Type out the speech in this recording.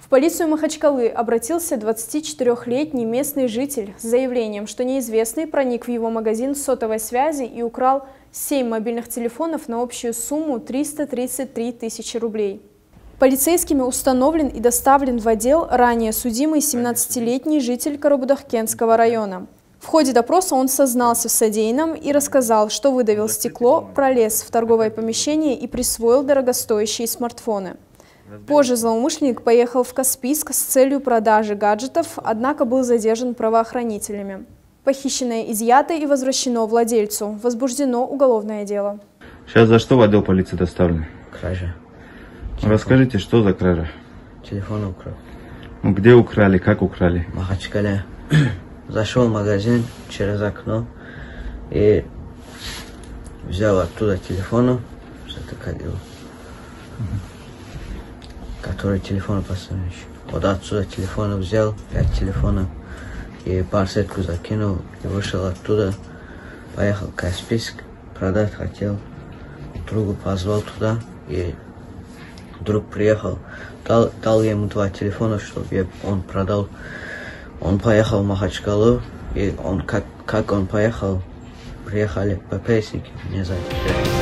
В полицию Махачкалы обратился 24-летний местный житель с заявлением, что неизвестный проник в его магазин сотовой связи и украл 7 мобильных телефонов на общую сумму 333 тысячи рублей. Полицейскими установлен и доставлен в отдел ранее судимый 17-летний житель Карабудаккенского района. В ходе допроса он сознался в содеянном и рассказал, что выдавил стекло, пролез в торговое помещение и присвоил дорогостоящие смартфоны. Позже злоумышленник поехал в Каспийск с целью продажи гаджетов, однако был задержан правоохранителями. Похищенное изъято и возвращено владельцу. Возбуждено уголовное дело. Сейчас за что в отдел полиции доставлены? Кража. Расскажите, что за кража? Телефон украл. Ну, где украли, как украли? В Махачкале. Зашел в магазин через окно и взял оттуда телефон, который телефон поставил. Вот отсюда телефон взял, 5 телефонов, и барсетку закинул, и вышел оттуда, поехал в Каспийск, продать хотел, другу позвал туда, и друг приехал, дал ему 2 телефона, чтобы он продал. Он поехал в Махачкалу, и он, как он поехал, приехали ППСники, не знаю.